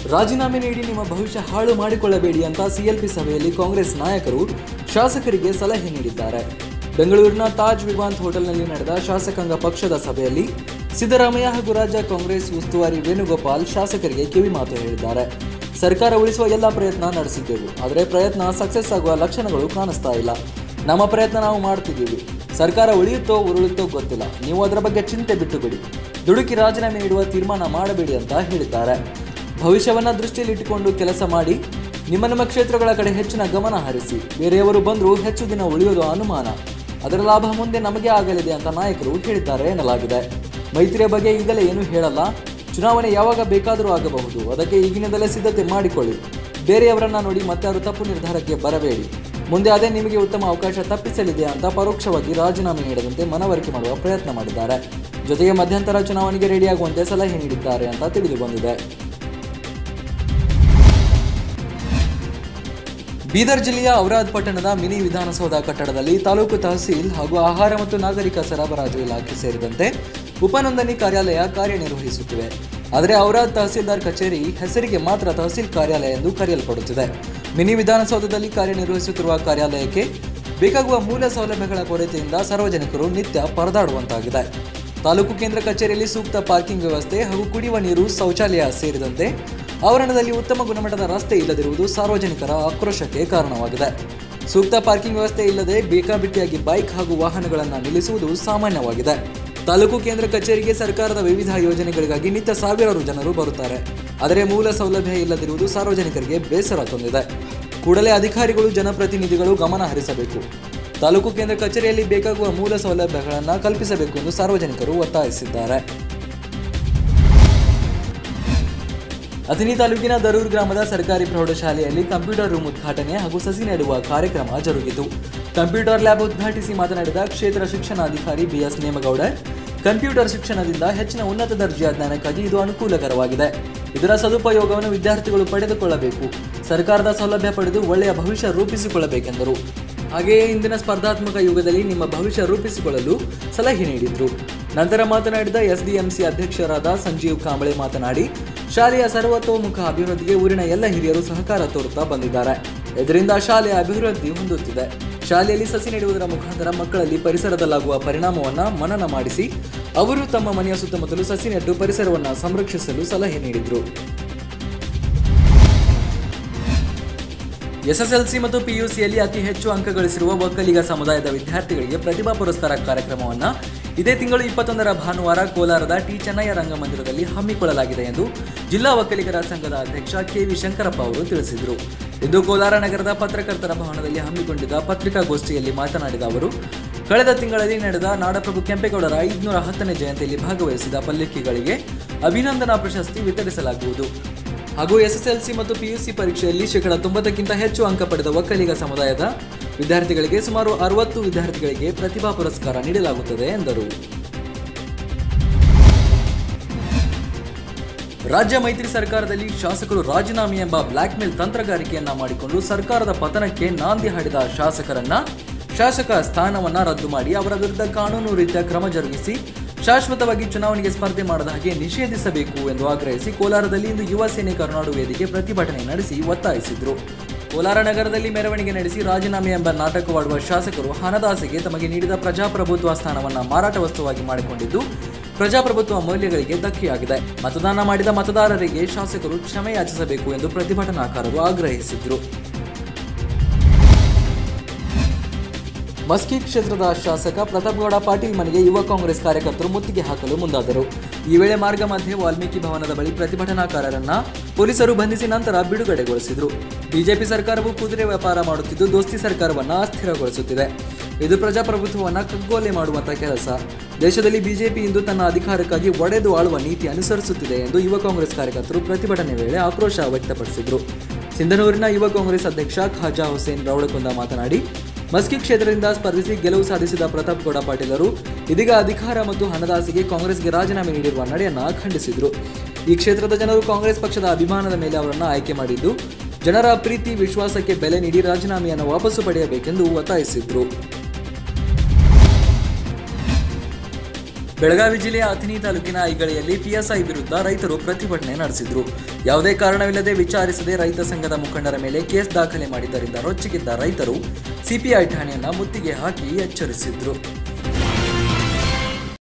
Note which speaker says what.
Speaker 1: ರಾಜೀನಾಮೆ ನೀಡಿ ನಿಮ್ಮ ಭವಿಷ್ಯ ಹಾಳು ಮಾಡಿಕೊಳ್ಳಬೇಡಿ ಅಂತ ಸಿಎಲ್ಪಿ ಸಭೆಯಲ್ಲಿ ಕಾಂಗ್ರೆಸ್ ನಾಯಕರು ಶಾಸಕರಿಗೆ ಸಲಹೆ ನೀಡಿದ್ದಾರೆ. ಬೆಂಗಳೂರಿನ ತಾಜ್ ವಿವಾಂತ್ ಹೋಟೆಲ್ನಲ್ಲಿ ನಡೆದ ಶಾಸಕಾಂಗ ಪಕ್ಷದ ಸಭೆಯಲ್ಲಿ ಸಿದ್ದರಾಮಯ್ಯ ಹಾಗೂ ರಾಜ್ಯ ಕಾಂಗ್ರೆಸ್ ಉಸ್ತುವಾರಿ ವೇಣುಗೋಪಾಲ್ ಶಾಸಕರಿಗೆ ಕಿವಿಮಾತು ಹೇಳಿದ್ದಾರೆ. ಸರ್ಕಾರ ಉಳಿಸುವ ಎಲ್ಲ ಪ್ರಯತ್ನ ನಡೆಸಿದ್ದೆವು, ಆದರೆ ಪ್ರಯತ್ನ ಸಕ್ಸಸ್ ಆಗುವ ಲಕ್ಷಣಗಳು ಕಾಣಿಸ್ತಾ ಇಲ್ಲ. ನಮ್ಮ ಪ್ರಯತ್ನ ನಾವು ಮಾಡ್ತಿದ್ದೀವಿ. ಸರ್ಕಾರ ಉಳಿಯುತ್ತೋ ಉರುಳುತ್ತೋ ಗೊತ್ತಿಲ್ಲ. ನೀವು ಅದರ ಬಗ್ಗೆ ಚಿಂತೆ ಬಿಟ್ಟುಬಿಡಿ. ದುಡುಕಿ ರಾಜೀನಾಮೆ ನೀಡುವ ತೀರ್ಮಾನ ಮಾಡಬೇಡಿ ಅಂತ ಹೇಳಿದ್ದಾರೆ. ಭವಿಷ್ಯವನ್ನು ದೃಷ್ಟಿಯಲ್ಲಿಟ್ಟುಕೊಂಡು ಕೆಲಸ ಮಾಡಿ. ನಿಮ್ಮ ಕ್ಷೇತ್ರಗಳ ಕಡೆ ಹೆಚ್ಚಿನ ಗಮನ ಹರಿಸಿ. ಬೇರೆಯವರು ಬಂದರೂ ಹೆಚ್ಚು ದಿನ ಉಳಿಯೋದು ಅನುಮಾನ. ಅದರ ಲಾಭ ಮುಂದೆ ನಮಗೆ ಆಗಲಿದೆ ಅಂತ ನಾಯಕರು ಹೇಳಿದ್ದಾರೆ ಎನ್ನಲಾಗಿದೆ. ಮೈತ್ರಿಯ ಬಗ್ಗೆ ಈಗಲೇ ಏನೂ ಹೇಳಲ್ಲ. ಚುನಾವಣೆ ಯಾವಾಗ ಬೇಕಾದರೂ ಆಗಬಹುದು. ಅದಕ್ಕೆ ಈಗಿನಿಂದಲೇ ಸಿದ್ಧತೆ ಮಾಡಿಕೊಳ್ಳಿ. ಬೇರೆಯವರನ್ನ ನೋಡಿ ಮತ್ತಾರು ತಪ್ಪು ನಿರ್ಧಾರಕ್ಕೆ ಬರಬೇಡಿ. ಮುಂದೆ ಅದೇ ನಿಮಗೆ ಉತ್ತಮ ಅವಕಾಶ ತಪ್ಪಿಸಲಿದೆ ಅಂತ ಪರೋಕ್ಷವಾಗಿ ರಾಜೀನಾಮೆ ನೀಡದಂತೆ ಮನವರಿಕೆ ಮಾಡುವ ಪ್ರಯತ್ನ ಮಾಡಿದ್ದಾರೆ. ಜೊತೆಗೆ ಮಧ್ಯಂತರ ಚುನಾವಣೆಗೆ ರೆಡಿಯಾಗುವಂತೆ ಸಲಹೆ ನೀಡಿದ್ದಾರೆ ಅಂತ ತಿಳಿದು ಬಂದಿದೆ. ಬೀದರ್ ಜಿಲ್ಲೆಯ ಔರಾದ್ ಪಟ್ಟಣದ ಮಿನಿ ವಿಧಾನಸೌಧ ಕಟ್ಟಡದಲ್ಲಿ ತಾಲೂಕು ತಹಸೀಲ್ ಹಾಗೂ ಆಹಾರ ಮತ್ತು ನಾಗರಿಕ ಸರಬರಾಜು ಇಲಾಖೆ ಸೇರಿದಂತೆ ಉಪನೋಂದಣಿ ಕಾರ್ಯಾಲಯ ಕಾರ್ಯನಿರ್ವಹಿಸುತ್ತಿವೆ. ಆದರೆ ಔರಾದ್ ತಹಸೀಲ್ದಾರ್ ಕಚೇರಿ ಹೆಸರಿಗೆ ಮಾತ್ರ ತಹಸೀಲ್ ಕಾರ್ಯಾಲಯ ಎಂದು ಕರೆಯಲ್ಪಡುತ್ತಿದೆ. ಮಿನಿ ವಿಧಾನಸೌಧದಲ್ಲಿ ಕಾರ್ಯನಿರ್ವಹಿಸುತ್ತಿರುವ ಕಾರ್ಯಾಲಯಕ್ಕೆ ಬೇಕಾಗುವ ಮೂಲ ಸೌಲಭ್ಯಗಳ ಕೊರತೆಯಿಂದ ಸಾರ್ವಜನಿಕರು ನಿತ್ಯ ಪರದಾಡುವಂತಾಗಿದೆ. ತಾಲೂಕು ಕೇಂದ್ರ ಕಚೇರಿಯಲ್ಲಿ ಸೂಕ್ತ ಪಾರ್ಕಿಂಗ್ ವ್ಯವಸ್ಥೆ ಹಾಗೂ ಕುಡಿಯುವ ನೀರು, ಶೌಚಾಲಯ ಸೇರಿದಂತೆ ಆವರಣದಲ್ಲಿ ಉತ್ತಮ ಗುಣಮಟ್ಟದ ರಸ್ತೆ ಇಲ್ಲದಿರುವುದು ಸಾರ್ವಜನಿಕರ ಆಕ್ರೋಶಕ್ಕೆ ಕಾರಣವಾಗಿದೆ. ಸೂಕ್ತ ಪಾರ್ಕಿಂಗ್ ವ್ಯವಸ್ಥೆ ಇಲ್ಲದೆ ಬೇಕಾಬಿಟ್ಟಿಯಾಗಿ ಬೈಕ್ ಹಾಗೂ ವಾಹನಗಳನ್ನು ನಿಲ್ಲಿಸುವುದು ಸಾಮಾನ್ಯವಾಗಿದೆ. ತಾಲೂಕು ಕೇಂದ್ರ ಕಚೇರಿಗೆ ಸರ್ಕಾರದ ವಿವಿಧ ಯೋಜನೆಗಳಿಗಾಗಿ ನಿತ್ಯ ಸಾವಿರಾರು ಜನರು ಬರುತ್ತಾರೆ. ಆದರೆ ಮೂಲ ಸೌಲಭ್ಯ ಇಲ್ಲದಿರುವುದು ಸಾರ್ವಜನಿಕರಿಗೆ ಬೇಸರ ತಂದಿದೆ. ಕೂಡಲೇ ಅಧಿಕಾರಿಗಳು, ಜನಪ್ರತಿನಿಧಿಗಳು ಗಮನ ಹರಿಸಬೇಕು. ತಾಲೂಕು ಕೇಂದ್ರ ಕಚೇರಿಯಲ್ಲಿ ಬೇಕಾಗುವ ಮೂಲ ಸೌಲಭ್ಯಗಳನ್ನು ಕಲ್ಪಿಸಬೇಕು ಎಂದು ಸಾರ್ವಜನಿಕರು ಒತ್ತಾಯಿಸಿದ್ದಾರೆ. ಅಥಣಿ ತಾಲೂಕಿನ ದರೂರ್ ಗ್ರಾಮದ ಸರ್ಕಾರಿ ಪ್ರೌಢಶಾಲೆಯಲ್ಲಿ ಕಂಪ್ಯೂಟರ್ ರೂಮ್ ಉದ್ಘಾಟನೆ ಹಾಗೂ ಸಸಿ ನೆಡುವ ಕಾರ್ಯಕ್ರಮ ಜರುಗಿತು. ಕಂಪ್ಯೂಟರ್ ಲ್ಯಾಬ್ ಉದ್ಘಾಟಿಸಿ ಮಾತನಾಡಿದ ಕ್ಷೇತ್ರ ಶಿಕ್ಷಣಾಧಿಕಾರಿ ಬಿಎಸ್ ನೇಮಗೌಡರ್, ಕಂಪ್ಯೂಟರ್ ಶಿಕ್ಷಣದಿಂದ ಹೆಚ್ಚಿನ ಉನ್ನತ ದರ್ಜೆಯ ಜ್ಞಾನಕ್ಕಾಗಿ ಇದು ಅನುಕೂಲಕರವಾಗಿದೆ. ಇದರ ಸದುಪಯೋಗವನ್ನು ವಿದ್ಯಾರ್ಥಿಗಳು ಪಡೆದುಕೊಳ್ಳಬೇಕು. ಸರ್ಕಾರದ ಸೌಲಭ್ಯ ಪಡೆದು ಒಳ್ಳೆಯ ಭವಿಷ್ಯ ರೂಪಿಸಿಕೊಳ್ಳಬೇಕೆಂದರು. ಹಾಗೆಯೇ ಇಂದಿನ ಸ್ಪರ್ಧಾತ್ಮಕ ಯುಗದಲ್ಲಿ ನಿಮ್ಮ ಭವಿಷ್ಯ ರೂಪಿಸಿಕೊಳ್ಳಲು ಸಲಹೆ ನೀಡಿದರು. ನಂತರ ಮಾತನಾಡಿದ ಎಸ್ಡಿಎಂಸಿ ಅಧ್ಯಕ್ಷರಾದ ಸಂಜೀವ್ ಕಾಂಬಳೆ ಮಾತನಾಡಿ, ಶಾಲೆಯ ಸರ್ವತೋಮುಖ ಅಭಿವೃದ್ಧಿಗೆ ಊರಿನ ಎಲ್ಲ ಹಿರಿಯರು ಸಹಕಾರ ತೋರುತ್ತಾ ಬಂದಿದ್ದಾರೆ. ಇದರಿಂದ ಶಾಲೆಯ ಅಭಿವೃದ್ಧಿ ಹೊಂದುತ್ತಿದೆ. ಶಾಲೆಯಲ್ಲಿ ಸಸಿ ನೆಡುವುದರ ಮುಖಾಂತರ ಮಕ್ಕಳಲ್ಲಿ ಪರಿಸರದಲ್ಲಾಗುವ ಪರಿಣಾಮವನ್ನು ಮನನ ಮಾಡಿಸಿ ಅವರು ತಮ್ಮ ಮನೆಯ ಸುತ್ತಮುತ್ತಲು ಸಸಿ ನೆಟ್ಟು ಪರಿಸರವನ್ನು ಸಂರಕ್ಷಿಸಲು ಸಲಹೆ ನೀಡಿದರು. ಎಸ್ಎಸ್ಎಲ್ಸಿ ಮತ್ತು ಪಿಯುಸಿಯಲ್ಲಿ ಅತಿ ಹೆಚ್ಚು ಅಂಕ ಗಳಿಸಿರುವ ಒಕ್ಕಲಿಗ ಸಮುದಾಯದ ವಿದ್ಯಾರ್ಥಿಗಳಿಗೆ ಪ್ರತಿಭಾ ಪುರಸ್ಕಾರ ಕಾರ್ಯಕ್ರಮವನ್ನು ಇದೇ ತಿಂಗಳು 21ರ ಭಾನುವಾರ ಕೋಲಾರದ ಟಿ ಚೆನ್ನಯ್ಯ ರಂಗಮಂದಿರದಲ್ಲಿ ಹಮ್ಮಿಕೊಳ್ಳಲಾಗಿದೆ ಎಂದು ಜಿಲ್ಲಾ ಒಕ್ಕಲಿಗರ ಸಂಘದ ಅಧ್ಯಕ್ಷ ಕೆವಿ ಶಂಕರಪ್ಪ ಅವರು ತಿಳಿಸಿದರು. ಇಂದು ಕೋಲಾರ ನಗರದ ಪತ್ರಕರ್ತರ ಭವನದಲ್ಲಿ ಹಮ್ಮಿಕೊಂಡಿದ್ದ ಪತ್ರಿಕಾಗೋಷ್ಠಿಯಲ್ಲಿ ಮಾತನಾಡಿದ ಅವರು, ಕಳೆದ ತಿಂಗಳಲ್ಲಿ ನಡೆದ ನಾಡಪ್ರಭು ಕೆಂಪೇಗೌಡರ 510ನೇ ಜಯಂತಿಯಲ್ಲಿ ಭಾಗವಹಿಸಿದ ಪಲ್ಲಕ್ಕಿಗಳಿಗೆ ಅಭಿನಂದನಾ ಪ್ರಶಸ್ತಿ ವಿತರಿಸಲಾಗುವುದು ಹಾಗೂ ಎಸ್ಎಸ್ಎಲ್ಸಿ ಮತ್ತು ಪಿಯುಸಿ ಪರೀಕ್ಷೆಯಲ್ಲಿ 90%ಕ್ಕಿಂತ ಹೆಚ್ಚು ಅಂಕ ಪಡೆದ ಒಕ್ಕಲಿಗ ಸಮುದಾಯದ ವಿದ್ಯಾರ್ಥಿಗಳಿಗೆ ಸುಮಾರು 60 ವಿದ್ಯಾರ್ಥಿಗಳಿಗೆ ಪ್ರತಿಭಾ ಪುರಸ್ಕಾರ ನೀಡಲಾಗುತ್ತದೆ ಎಂದರು. ರಾಜ್ಯ ಮೈತ್ರಿ ಸರ್ಕಾರದಲ್ಲಿ ಶಾಸಕರು ರಾಜೀನಾಮೆ ಎಂಬ ಬ್ಲ್ಯಾಕ್ ಮೇಲ್ ತಂತ್ರಗಾರಿಕೆಯನ್ನ ಮಾಡಿಕೊಂಡು ಸರ್ಕಾರದ ಪತನಕ್ಕೆ ನಾಂದಿ ಹಾಡಿದ ಶಾಸಕ ಸ್ಥಾನವನ್ನ ರದ್ದು ಮಾಡಿ ಅವರ ವಿರುದ್ಧ ಕಾನೂನು ರೀತಿಯ ಕ್ರಮ ಜರುಗಿಸಿ ಶಾಶ್ವತವಾಗಿ ಚುನಾವಣೆಗೆ ಸ್ಪರ್ಧೆ ಮಾಡದ ಹಾಗೆ ನಿಷೇಧಿಸಬೇಕು ಎಂದು ಆಗ್ರಹಿಸಿ ಕೋಲಾರದಲ್ಲಿ ಇಂದು ಯುವ ಸೇನೆ ಕರುನಾಡು ವೇದಿಕೆ ಪ್ರತಿಭಟನೆ ನಡೆಸಿ ಒತ್ತಾಯಿಸಿದರು. ಕೋಲಾರ ನಗರದಲ್ಲಿ ಮೆರವಣಿಗೆ ನಡೆಸಿ ರಾಜೀನಾಮೆ ಎಂಬ ನಾಟಕವಾಡುವ ಶಾಸಕರು ಹಣದಾಸೆಗೆ ತಮಗೆ ನೀಡಿದ ಪ್ರಜಾಪ್ರಭುತ್ವ ಸ್ಥಾನವನ್ನು ಮಾರಾಟ ವಸ್ತುವಾಗಿ ಮಾಡಿಕೊಂಡಿದ್ದು ಪ್ರಜಾಪ್ರಭುತ್ವ ಮೌಲ್ಯಗಳಿಗೆ ಧಕ್ಕೆಯಾಗಿದೆ. ಮತದಾನ ಮಾಡಿದ ಮತದಾರರಿಗೆ ಶಾಸಕರು ಕ್ಷಮೆ ಯಾಚಿಸಬೇಕು ಎಂದು ಪ್ರತಿಭಟನಾಕಾರರು ಆಗ್ರಹಿಸಿದರು. ಮಸ್ಕಿ ಕ್ಷೇತ್ರದ ಶಾಸಕ ಪ್ರತಾಪ್ಗೌಡ ಪಾಟೀಲ್ ಮನೆಗೆ ಯುವ ಕಾಂಗ್ರೆಸ್ ಕಾರ್ಯಕರ್ತರು ಮುತ್ತಿಗೆ ಹಾಕಲು ಮುಂದಾದರು. ಈ ವೇಳೆ ಮಾರ್ಗ ಮಧ್ಯೆ ವಾಲ್ಮೀಕಿ ಭವನದ ಬಳಿ ಪ್ರತಿಭಟನಾಕಾರರನ್ನ ಪೊಲೀಸರು ಬಂಧಿಸಿ ನಂತರ ಬಿಡುಗಡೆಗೊಳಿಸಿದರು. ಬಿಜೆಪಿ ಸರ್ಕಾರವು ಕುದುರೆ ವ್ಯಾಪಾರ ಮಾಡುತ್ತಿದ್ದು ದೋಸ್ತಿ ಸರ್ಕಾರವನ್ನು ಅಸ್ಥಿರಗೊಳಿಸುತ್ತಿದೆ. ಇದು ಪ್ರಜಾಪ್ರಭುತ್ವವನ್ನು ಕಗ್ಗೊಲೆ ಮಾಡುವಂತಹ ಕೆಲಸ. ದೇಶದಲ್ಲಿ ಬಿಜೆಪಿ ಇಂದು ತನ್ನ ಅಧಿಕಾರಕ್ಕಾಗಿ ಒಡೆದು ಆಳುವ ನೀತಿ ಅನುಸರಿಸುತ್ತಿದೆ ಎಂದು ಯುವ ಕಾಂಗ್ರೆಸ್ ಕಾರ್ಯಕರ್ತರು ಪ್ರತಿಭಟನೆ ವೇಳೆ ಆಕ್ರೋಶ ವ್ಯಕ್ತಪಡಿಸಿದರು. ಸಿಂಧನೂರಿನ ಯುವ ಕಾಂಗ್ರೆಸ್ ಅಧ್ಯಕ್ಷ ಖಾಜಾ ಹುಸೇನ್ ರೌಡಕುಂದ ಮಾತನಾಡಿ, ಮಸ್ಕಿ ಕ್ಷೇತ್ರದಿಂದ ಸ್ಪರ್ಧಿಸಿ ಗೆಲುವು ಸಾಧಿಸಿದ ಪ್ರತಾಪ್ಗೌಡ ಪಾಟೀಲರು ಇದೀಗ ಅಧಿಕಾರ ಮತ್ತು ಹಣದಾಸೆಗೆ ಕಾಂಗ್ರೆಸ್ಗೆ ರಾಜೀನಾಮೆ ನೀಡಿರುವ ನಡೆಯನ್ನು ಖಂಡಿಸಿದರು. ಈ ಕ್ಷೇತ್ರದ ಜನರು ಕಾಂಗ್ರೆಸ್ ಪಕ್ಷದ ಅಭಿಮಾನದ ಮೇಲೆ ಅವರನ್ನು ಆಯ್ಕೆ ಮಾಡಿದ್ದು ಜನರ ಪ್ರೀತಿ ವಿಶ್ವಾಸಕ್ಕೆ ಬೆಲೆ ನೀಡಿ ರಾಜೀನಾಮೆಯನ್ನು ವಾಪಸ್ಸು ಪಡೆಯಬೇಕೆಂದು ಒತ್ತಾಯಿಸಿದರು. ಬೆಳಗಾವಿ ಜಿಲ್ಲೆಯ ಅಥಣಿ ತಾಲೂಕಿನ ಐಗಳಿಯಲ್ಲಿ ಪಿಎಸ್ಐ ವಿರುದ್ಧ ರೈತರು ಪ್ರತಿಭಟನೆ ನಡೆಸಿದರು. ಯಾವುದೇ ಕಾರಣವಿಲ್ಲದೆ ವಿಚಾರಿಸದೆ ರೈತ ಸಂಘದ ಮುಖಂಡರ ಮೇಲೆ ಕೇಸ್ ದಾಖಲೆ ಮಾಡಿದ್ದರಿಂದ ರೊಚ್ಚಿಗೆದ್ದ ರೈತರು ಸಿಪಿಐ ಠಾಣೆಯನ್ನು ಮುತ್ತಿಗೆ ಹಾಕಿ ಎಚ್ಚರಿಸಿದ್ರು.